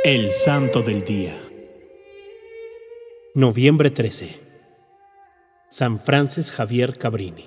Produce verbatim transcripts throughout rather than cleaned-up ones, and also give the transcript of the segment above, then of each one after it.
El Santo del Día. Noviembre trece. San Frances Javier Cabrini.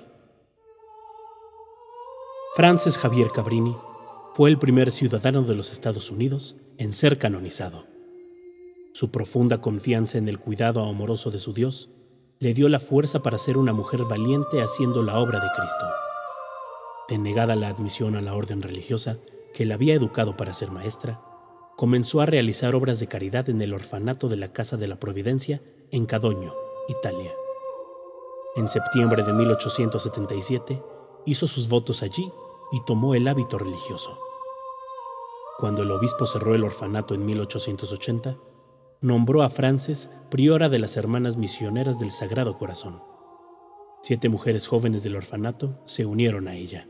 Frances Javier Cabrini fue el primer ciudadano de los Estados Unidos en ser canonizado. Su profunda confianza en el cuidado amoroso de su Dios le dio la fuerza para ser una mujer valiente haciendo la obra de Cristo. Denegada la admisión a la orden religiosa que la había educado para ser maestra, comenzó a realizar obras de caridad en el orfanato de la Casa de la Providencia en Cadogno, Italia. En septiembre de mil ochocientos setenta y siete hizo sus votos allí y tomó el hábito religioso. Cuando el obispo cerró el orfanato en mil ochocientos ochenta, nombró a Frances priora de las Hermanas Misioneras del Sagrado Corazón. Siete mujeres jóvenes del orfanato se unieron a ella.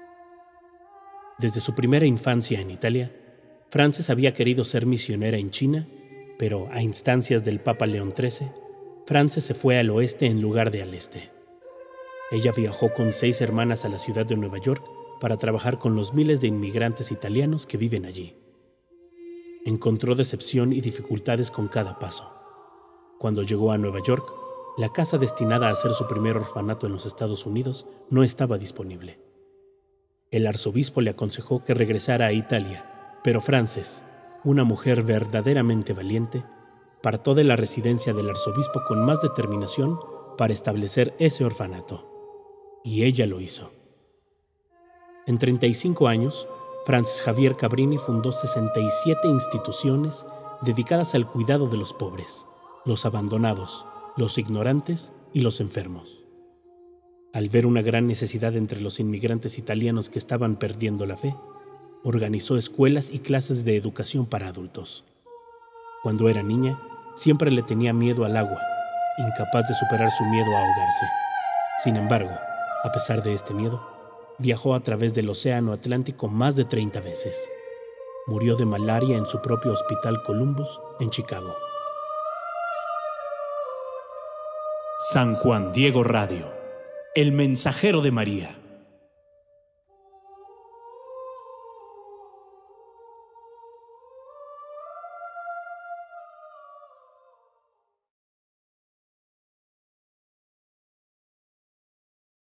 Desde su primera infancia en Italia, Frances había querido ser misionera en China, pero a instancias del Papa León trece, Frances se fue al oeste en lugar de al este. Ella viajó con seis hermanas a la ciudad de Nueva York para trabajar con los miles de inmigrantes italianos que viven allí. Encontró decepción y dificultades con cada paso. Cuando llegó a Nueva York, la casa destinada a ser su primer orfanato en los Estados Unidos no estaba disponible. El arzobispo le aconsejó que regresara a Italia, pero Frances, una mujer verdaderamente valiente, partó de la residencia del arzobispo con más determinación para establecer ese orfanato. Y ella lo hizo. En treinta y cinco años, Frances Javier Cabrini fundó sesenta y siete instituciones dedicadas al cuidado de los pobres, los abandonados, los ignorantes y los enfermos. Al ver una gran necesidad entre los inmigrantes italianos que estaban perdiendo la fe, organizó escuelas y clases de educación para adultos. Cuando era niña, siempre le tenía miedo al agua, incapaz de superar su miedo a ahogarse. Sin embargo, a pesar de este miedo, viajó a través del Océano Atlántico más de treinta veces. Murió de malaria en su propio Hospital Columbus, en Chicago. San Juan Diego Radio, el mensajero de María.